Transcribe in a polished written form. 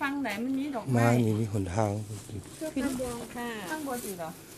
ฟังไหนมันมีดอกไม้มานี่มีหนทางขึ้นข้างบนค่ะข้างบนอีกเหรอ